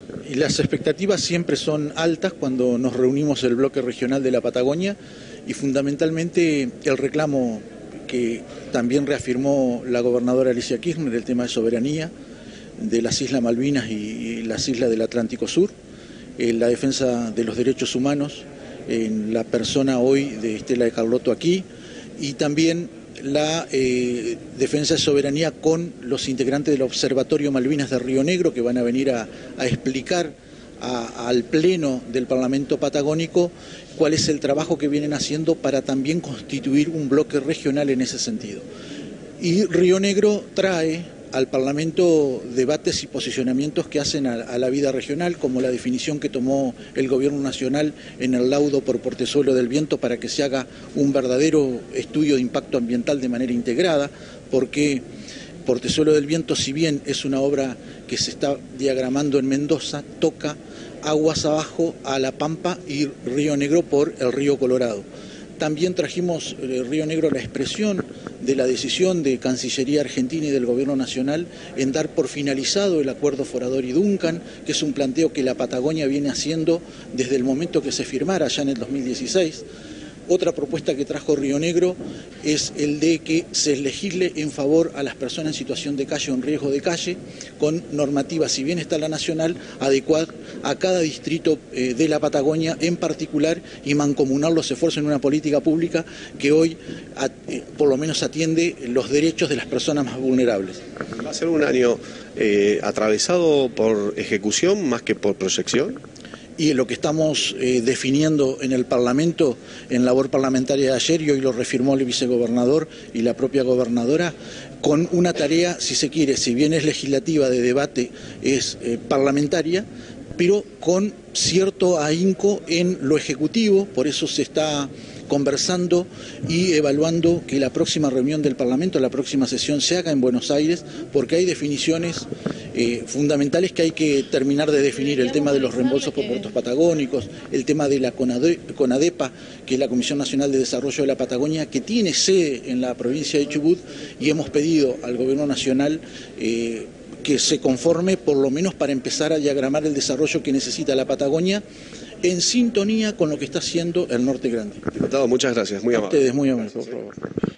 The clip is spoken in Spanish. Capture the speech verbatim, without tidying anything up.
Y las expectativas siempre son altas cuando nos reunimos el bloque regional de la Patagonia y fundamentalmente el reclamo que también reafirmó la gobernadora Alicia Kirchner, el tema de soberanía de las Islas Malvinas y las islas del Atlántico Sur, eh, la defensa de los derechos humanos en la persona hoy de Estela de Carlotto aquí y también la eh, defensa de soberanía con los integrantes del Observatorio Malvinas de Río Negro que van a venir a, a explicar a, al Pleno del Parlamento Patagónico cuál es el trabajo que vienen haciendo para también constituir un bloque regional en ese sentido. Y Río Negro trae al Parlamento debates y posicionamientos que hacen a, a la vida regional, como la definición que tomó el Gobierno Nacional en el laudo por Portezuelo del Viento para que se haga un verdadero estudio de impacto ambiental de manera integrada, porque Portezuelo del Viento, si bien es una obra que se está diagramando en Mendoza, toca aguas abajo a La Pampa y Río Negro por el río Colorado. También trajimos eh, Río Negro la expresión de la decisión de Cancillería Argentina y del Gobierno Nacional en dar por finalizado el acuerdo Forador y Duncan, que es un planteo que la Patagonia viene haciendo desde el momento que se firmara, ya en el dos mil dieciséis. Otra propuesta que trajo Río Negro es el de que se legisle en favor a las personas en situación de calle o en riesgo de calle, con normativa, si bien está la nacional, adecuada a cada distrito eh, de la Patagonia en particular y mancomunar los esfuerzos en una política pública que hoy a, eh, por lo menos atiende los derechos de las personas más vulnerables. ¿Va a ser un año eh, atravesado por ejecución más que por proyección? Y lo que estamos eh, definiendo en el Parlamento, en labor parlamentaria de ayer, y hoy lo refirmó el vicegobernador y la propia gobernadora, con una tarea, si se quiere, si bien es legislativa de debate, es eh, parlamentaria, pero con cierto ahínco en lo ejecutivo, por eso se está conversando y evaluando que la próxima reunión del Parlamento, la próxima sesión se haga en Buenos Aires, porque hay definiciones eh, fundamentales que hay que terminar de definir, el tema de los reembolsos por puertos patagónicos, el tema de la CONADEPA, que es la Comisión Nacional de Desarrollo de la Patagonia, que tiene sede en la provincia de Chubut, y hemos pedido al Gobierno Nacional eh, que se conforme por lo menos para empezar a diagramar el desarrollo que necesita la Patagonia en sintonía con lo que está haciendo el Norte Grande. Diputado, muchas gracias, muy amable. A ustedes, muy amables, por favor.